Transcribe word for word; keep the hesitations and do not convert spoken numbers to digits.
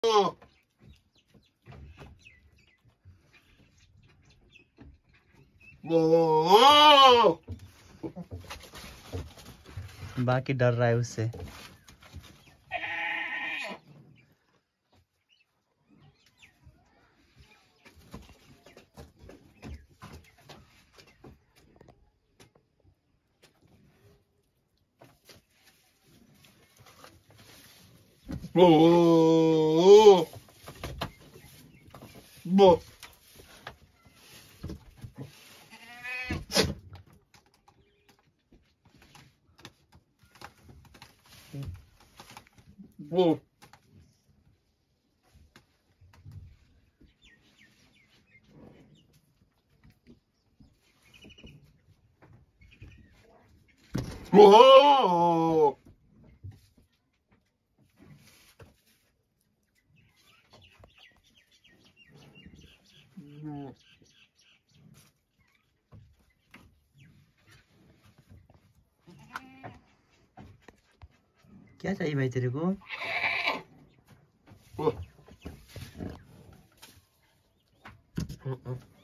बाकी डर रहा है उससे। Oh, oh, oh. Oh. क्या चाहिए भाई तेरे को? Oh.